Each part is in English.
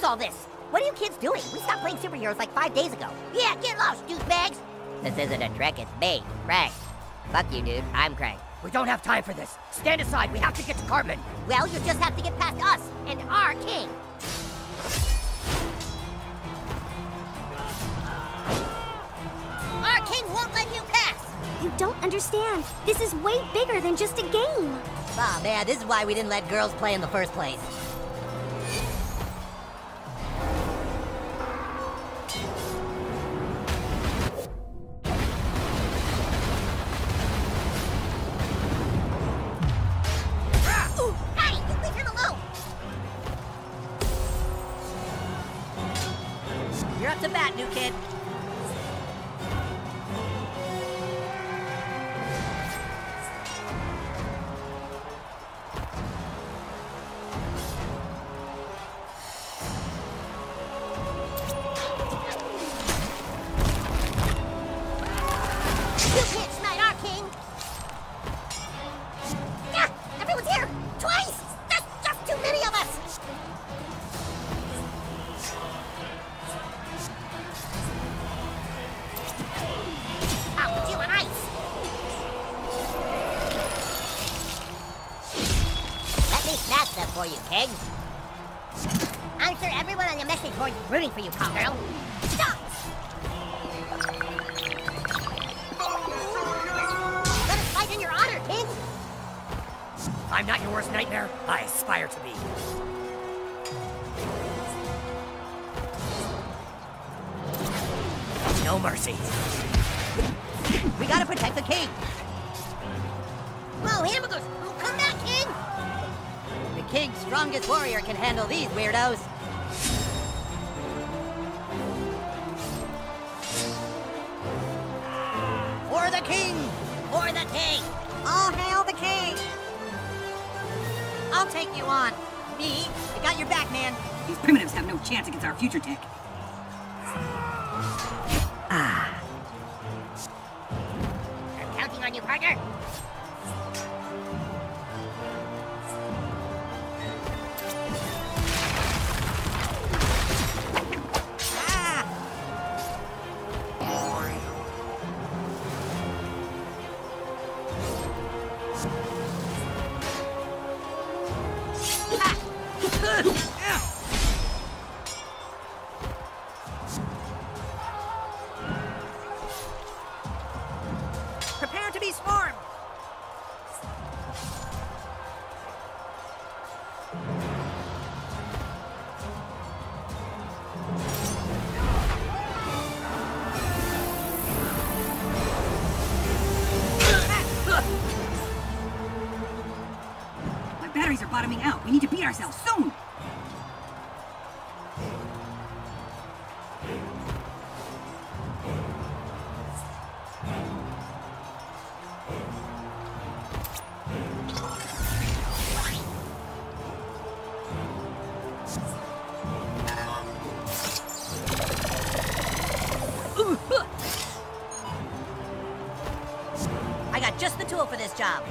all this? What are you kids doing? We stopped playing superheroes like 5 days ago. Yeah, get lost, douchebags! This isn't a trick, it's me, Craig. Fuck you, dude. I'm Craig. We don't have time for this. Stand aside, we have to get to Cartman. Well, you just have to get past us and our king. Our king won't let you pass! You don't understand. This is way bigger than just a game. Aw, man, this is why we didn't let girls play in the first place. Hey, you leave him alone! You're up to bat, new kid. You can't smite our king! Yeah, everyone's here! Twice! That's just too many of us! I'll put you on ice! Let me snatch them for you, king. I'm sure everyone on your message board is rooting for you, cowgirl. Stop! Let us fight in your honor, king! I'm not your worst nightmare. I aspire to be. No mercy. We gotta protect the king. Whoa, hamburgers! Oh, come back, king! The king's strongest warrior can handle these weirdos. For the king! For the king! All hail the king! I'll take you on. Me, I got your back, man. These primitives have no chance against our future tech. Ah. I'm counting on you, partner! Ah! Prepare to be swarmed! My batteries are bottoming out. We need to beat ourselves soon. I got just the tool for this job.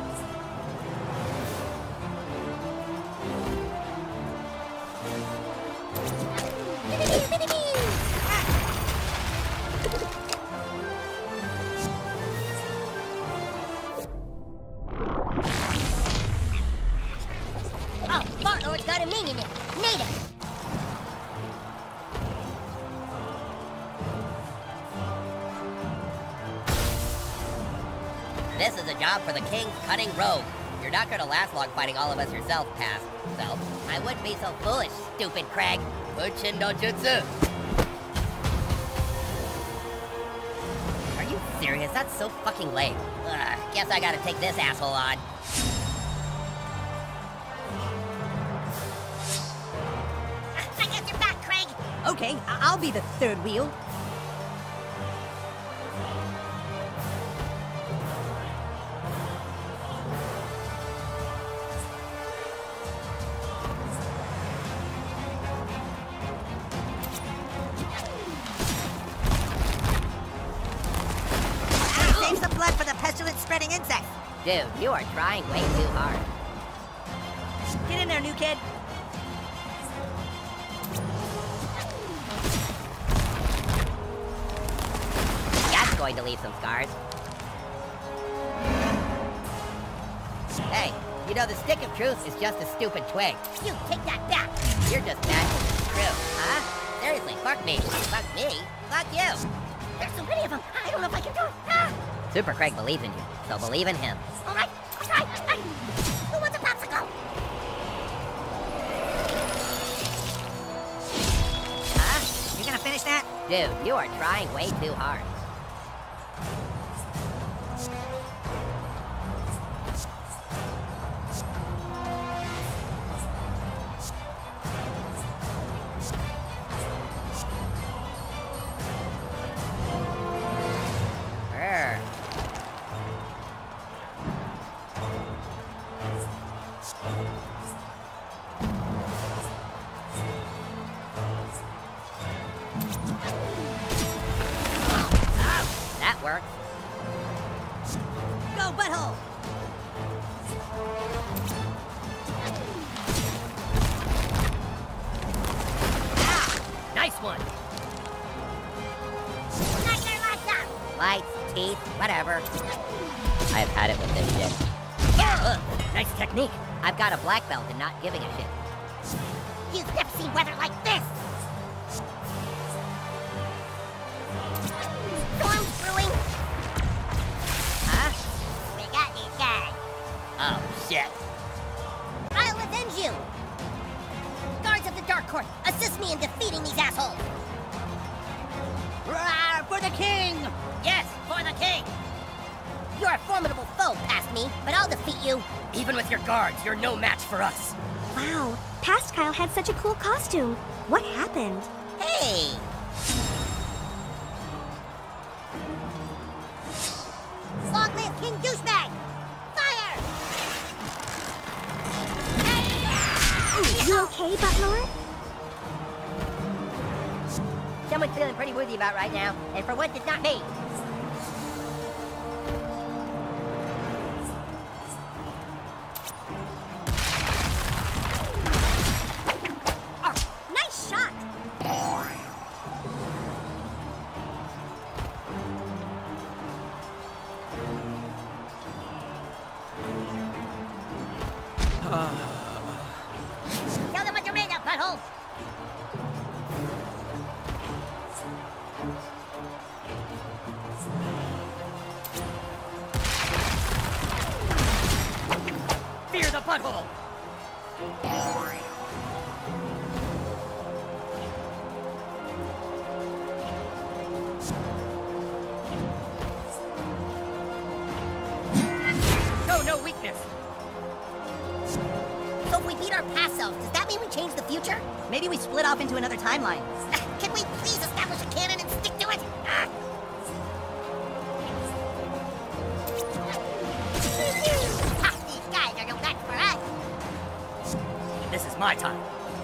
Oh, Fartlord's got a minion in it. Native! This is a job for the king's cunning rogue. You're not gonna last long fighting all of us yourself, past self. I wouldn't be so foolish, stupid Craig. Bunshin no jutsu. Are you serious? That's so fucking lame. Ugh, guess I gotta take this asshole on. I got your back, Craig! Okay, I'll be the third wheel. Save some blood for the pestilence-spreading insect. Dude, you are trying way too hard. Get in there, new kid. going to leave some scars. Hey, you know the stick of truth is just a stupid twig. You take that back. You're just mad 'cause it's true, huh? Seriously, fuck me. Fuck me? Fuck you. There's so many of them. I don't know if I can do it. Ah. Super Craig believes in you, so believe in him. All right, I'll try. Who wants a popsicle? Huh? You gonna finish that? Dude, you are trying way too hard. Brr. That worked. Go, butthole. Nice one. Knock their lights out. Lights, teeth, whatever. I've had it with this shit. Ugh, nice technique. I've got a black belt in not giving a shit. You've never seen weather like this. Storm's brewing. Huh? We got these guys. Oh, shit. I'll avenge you. Guards of the Dark Court, assist me in defeating these assholes. Roar for the king! Yes, for the king. You're a formidable foe past me, but I'll defeat you. Even with your guards, you're no match for us. Wow, Past Kyle had such a cool costume. What happened? Hey. Long live King Douchebag! Fire! You okay, Butler? Someone's feeling pretty woozy about right now, and for once it's not me. Nice shot! Tell them what you're made of, butthole! Fear the butthole. Show no weakness. So if we beat our past selves, does that mean we change the future? Maybe we split off into another timeline. Can we please establish a canon and stick to it? Ah. Ha, these guys are no match for us. This is my time.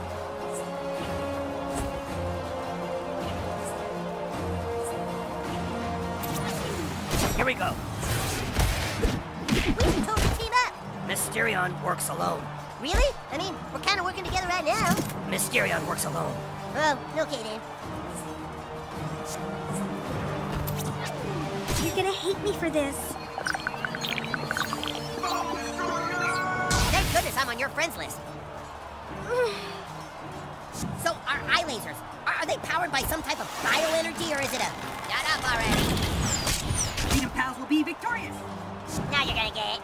Here we go. We should totally team up. Mysterion works alone. Really? I mean, we're kind of working together right now. Mysterion works alone. Oh, okay then. You're gonna hate me for this. Thank goodness I'm on your friends list. So, our eye lasers, are they powered by some type of bioenergy, or is it a... Shut up already. Freedom Pals will be victorious. Now you're gonna get it.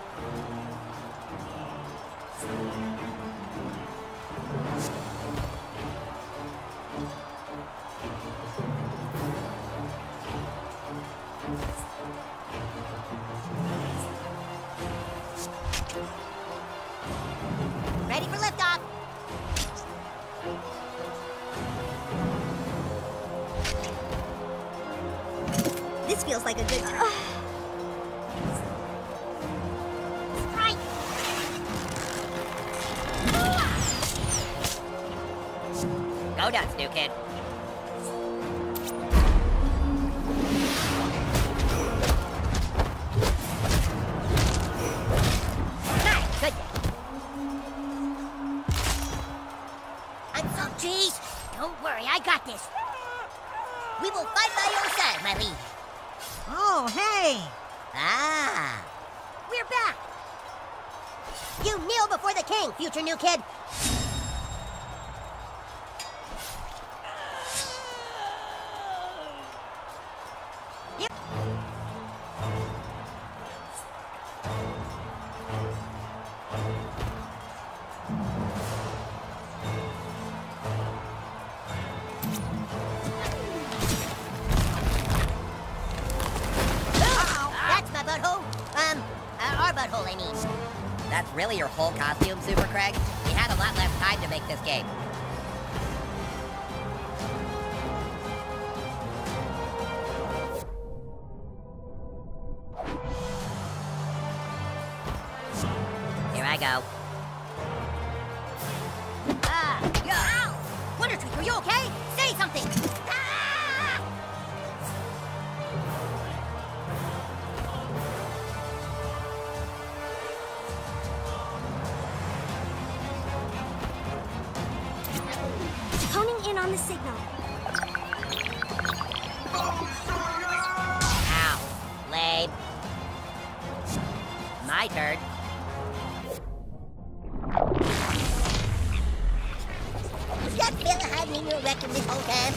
Ready for liftoff. This feels like a good time. Strike. Go nuts, new kid. Nice, good. I'm so cheese. Don't worry, I got this. We will fight by your side, my liege. Oh, hey! Ah. We're back. You kneel before the king, future new kid. Yep. That's my butthole. Our butthole, I mean. That's really your whole costume, Super Craig? We had a lot less time to make this game. Here I go. Ow! Wonder Tweak, are you okay? Say something! Ah! Honing in on the signal. Ow. Lame. My turn. That fella hiding in your rectum this whole time?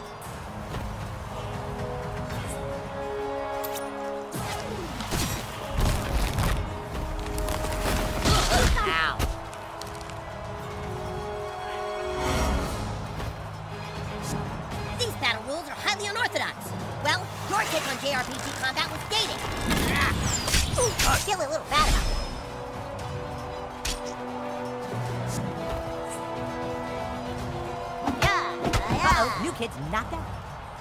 Ow. These battle rules are highly unorthodox. Well, your take on JRPG combat was dating. Feel a little bad about it. Uh-oh, new kid's knocked out.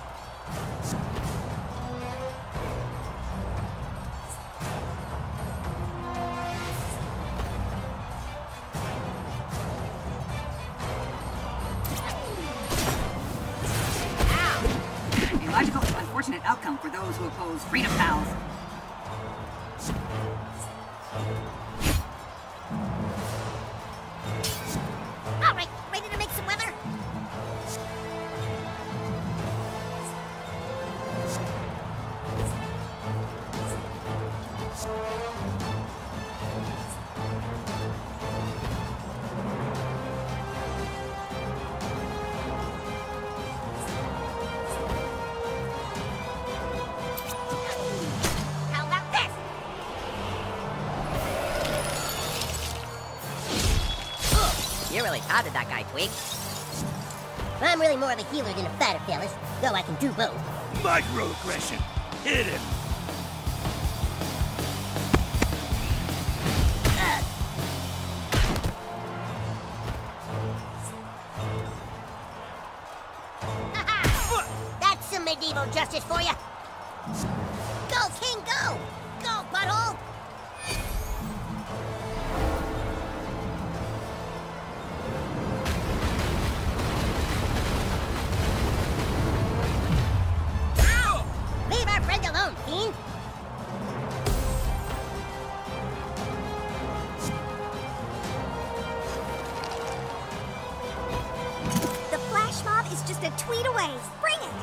A logical and unfortunate outcome for those who oppose freedom pals. All right, ready to make some weather? How about this? You really taunted that guy, Tweak. I'm really more of a healer than a fighter, fellas, though I can do both. Microaggression. Hit him. That's some medieval justice for you. Go, King, go! Go, butthole! Ow! Leave our friend alone, fiend! The flash mob is just a tweet away. Bring it!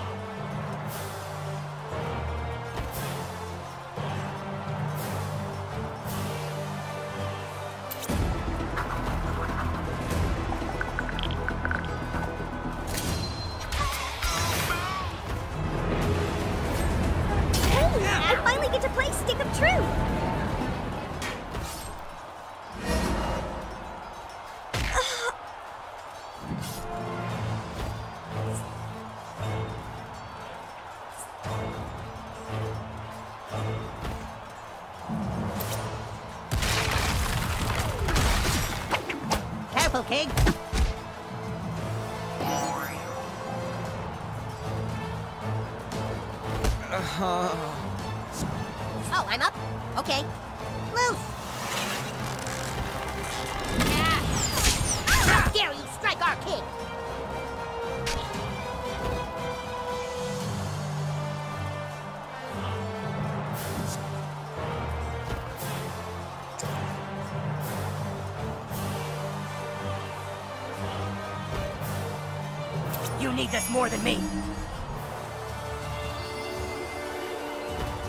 Hey, I finally get to play Stick of Truth! Careful, King. Oh, I'm up? Okay. Loose! How dare you strike our king! You need this more than me.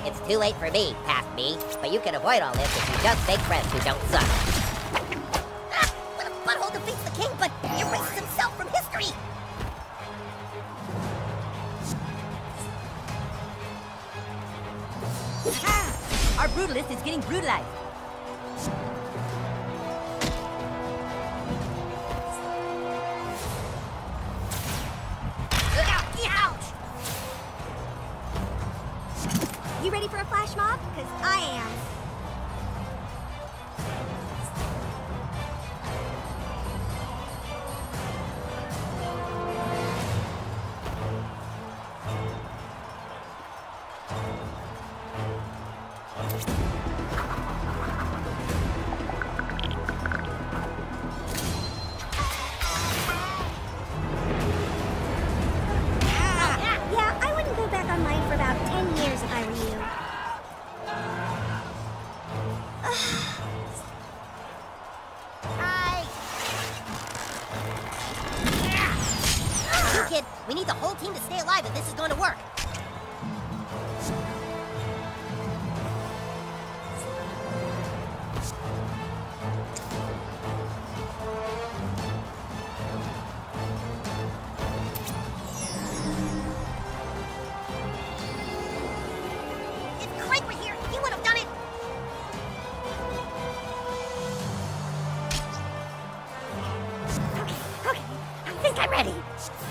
It's too late for me, past me, but you can avoid all this if you just make friends who don't suck. Ah, what a butthole defeats the king, but erases himself from history! Our brutalist is getting brutalized. Ouch! You ready for a flash mob? Because I am. Yeah, I wouldn't go back online for about 10 years if I were you. Hi! You kid, we need the whole team to stay alive if this is going to work. If Craig were here, he would have done it. Okay, I think I'm ready.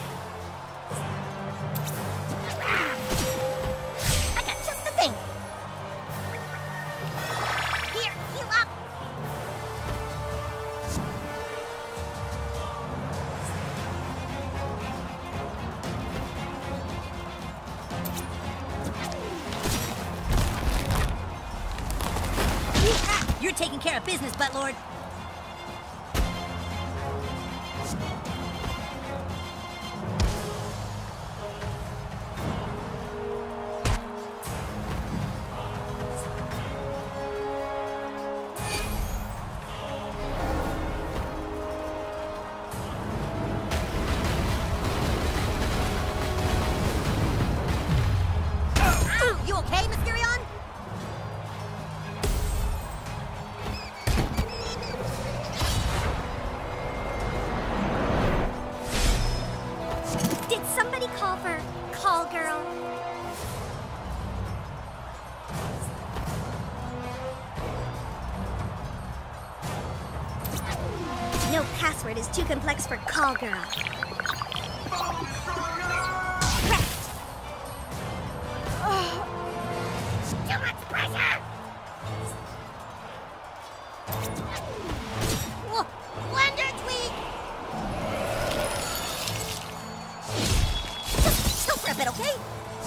I got just the thing. Here, heal up. You're taking care of business, Buttlord. You okay, Mysterion? Did somebody call for Call Girl? No password is too complex for Call Girl. Too much pressure! Wonder Tweak! Just chill for a bit, okay?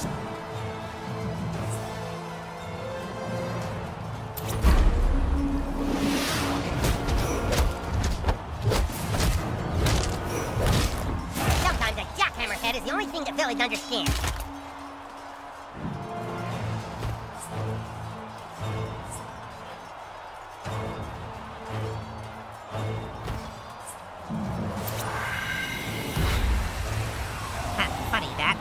Sometimes a jackhammer head is the only thing the village understands. Funny that.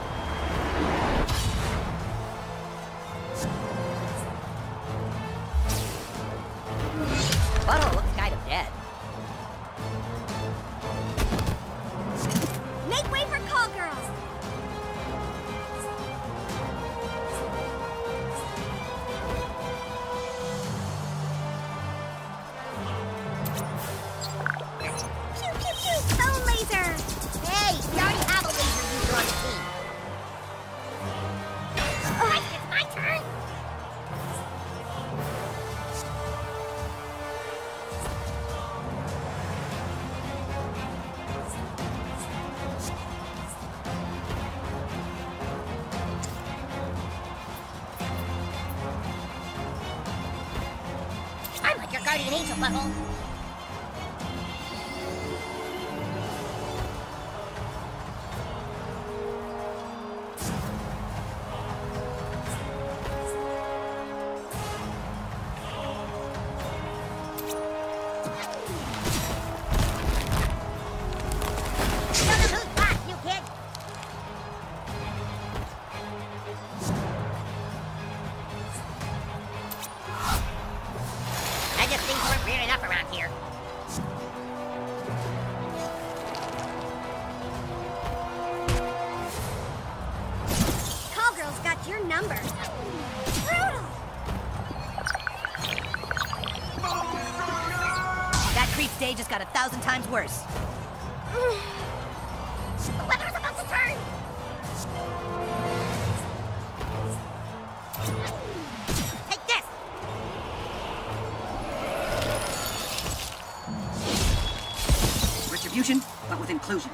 Butthole looks kind of dead. Make way for Call Girls! Pew pew pew! Phone laser! Hey, we already have a laser user on the team. Right, it's my turn. I'm like your guardian angel, butthole. Who's boss, new kid? 1,000 times worse. The weather's about to turn! Take this! Retribution, but with inclusion.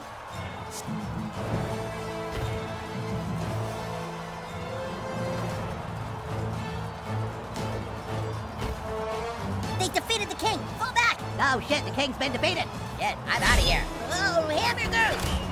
They defeated the king! Fall back! Oh shit, the king's been defeated. Shit, I'm out of here. Oh, hamburgers!